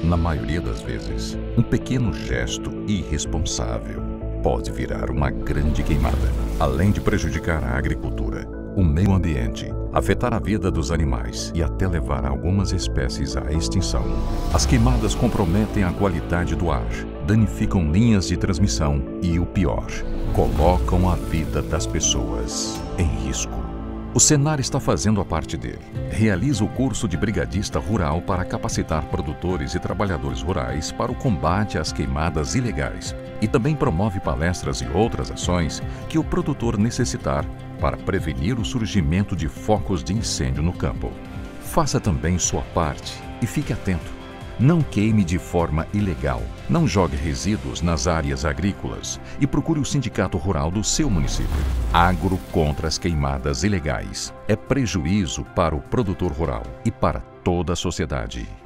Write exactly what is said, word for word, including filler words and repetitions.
Na maioria das vezes, um pequeno gesto irresponsável pode virar uma grande queimada, além de prejudicar a agricultura, o meio ambiente, afetar a vida dos animais e até levar algumas espécies à extinção. As queimadas comprometem a qualidade do ar, danificam linhas de transmissão e, o pior, colocam a vida das pessoas em risco. O Senar está fazendo a parte dele. Realiza o curso de brigadista rural para capacitar produtores e trabalhadores rurais para o combate às queimadas ilegais e também promove palestras e outras ações que o produtor necessitar para prevenir o surgimento de focos de incêndio no campo. Faça também sua parte e fique atento. Não queime de forma ilegal, não jogue resíduos nas áreas agrícolas e procure o sindicato rural do seu município. Agro contra as queimadas ilegais é prejuízo para o produtor rural e para toda a sociedade.